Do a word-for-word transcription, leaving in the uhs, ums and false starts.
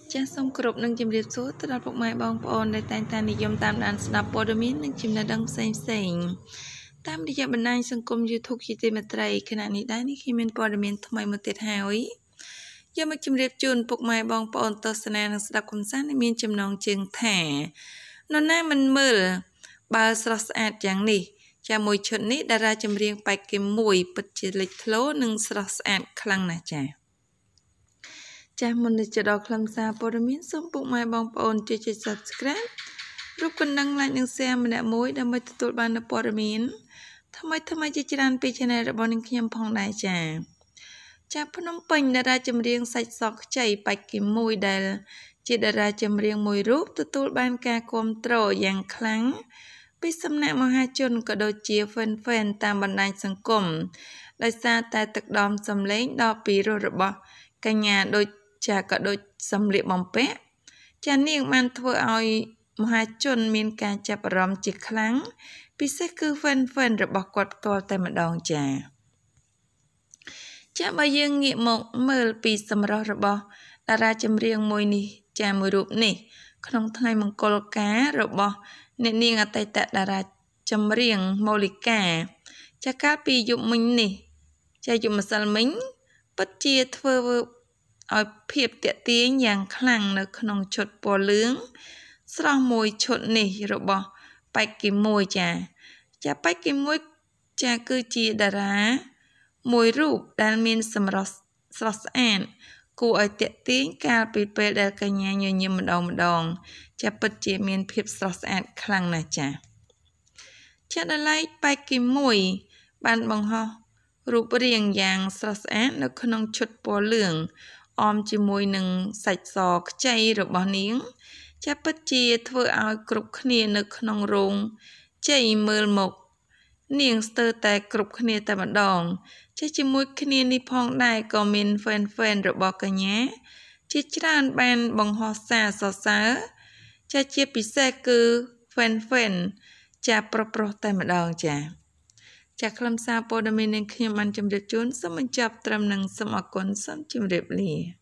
ចាសសូមគោរពនឹងជម្រាបសួរទៅដល់ពុកម៉ែបងប្អូនដែលតែងតែនិយមតាមដានស្ដាប់ព័ត៌មាននិងចំណេះដឹងផ្សេងផ្សេងតាមរយៈបណ្ដាញសង្គម YouTube ជាទីមេត្រីខណៈនេះដែរនេះខ្ញុំមានព័ត៌មានថ្មីមួយទៀតហើយយកមកជម្រាបជូនពុកម៉ែបងប្អូនទស្សនានិងស្ដាប់កំសាន្តដែលមានចំណងជើងថានរណាមិនមើលបើស្រស់ស្អាតយ៉ាងនេះចាមួយឈុតនេះតារាចម្រៀងបែកគីមួយពិតជាលេចធ្លោនិងស្រស់ស្អាតខ្លាំងណាស់ចាចាស់មុននឹងទៅដល់ខ្លឹមសារព័ត៌មានសូមពុកម៉ែបងប្អូនជួយចុច Subscribe រូបកណ្ដឹង Like និង Share ម្នាក់មួយដើម្បីទទួលបាននូវព័ត៌មានថ្មីថ្មីជាច្រើនពី Channel របស់នាងខ្ញុំផងដែរចាចាភ្នំពេញតារាចម្រៀងសាច់សក់ខ្ចីបែកគីមួយដែលជាតារាចម្រៀងមួយរូបទទួលបានការគាំទ្រយ៉ាងខ្លាំងពីសំណាក់មហាជនក៏ដូចជា fan fan តាមបណ្ដាញសង្គមដោយសារតែទឹកដមសម្លេងដ៏ពីរោះរបស់កញ្ញាដូចចាក៏ដូចសម្លៀកបំពាក់ចានាងបានធ្វើឲ្យមហាជនមានការចាប់អារម្មណ៍ជាខ្លាំងពិសេសគឺ fan fan របស់គាត់ផ្ទាល់តែម្ដងចាចាបើយើងងាកមកមើលពីសម្រស់របស់តារាចម្រៀងមួយនេះចាមួយរូបនេះក្នុងថ្ងៃមង្គលការរបស់អ្នកនាងអតីតតារាចម្រៀងម៉ូលីកាចាកាលពីយុគមិញនេះចាយុគម្សិលមិញពិតជាធ្វើឲ្យភាពតាក់ទាញយ៉ាងខ្លាំងនៅក្នុងឈុតពណ៌លឿងស្រស់មួយឈុតនេះរបស់បែកគីមួយចាចាបែកគីមួយចាគឺជាតារាមួយរូបដែលមានសម្រស់ស្រស់ស្អាតគួរឲ្យតាក់ទាញកាលពីពេលដែលកញ្ញាញញឹមម្ដងម្ដងចាពិតជាមានភាពស្រស់ស្អាតខ្លាំងណាស់ចាចាដល់ឡែកបែកគីមួយបានបង្ហោះរូបរាងយ៉ាងស្រស់ស្អាតនៅក្នុងឈុតពណ៌លឿងអមជាមួយនឹងសាច់សខ្ចីរបស់នាងចាពិតជាធ្វើឲ្យគ្រប់គ្នានៅក្នុងរោងជ័យមើលមកនាងស្ទើរតែគ្រប់គ្នាតែម្ដងចាជាមួយគ្នានេះផងដែរក៏មាន fan fan របស់កញ្ញាជាច្រើនបានបង្ហោះសារសរសើរចាជាពិសេសគឺ fan fan ចាប្រុសប្រុសតែម្ដងចាចាខ្លឹមសារព័ត៌មាននឹងខ្ញុំបានជម្រាបជូនសូមបញ្ចប់ត្រឹមនឹងសូមអរគុណសូមជម្រាបលា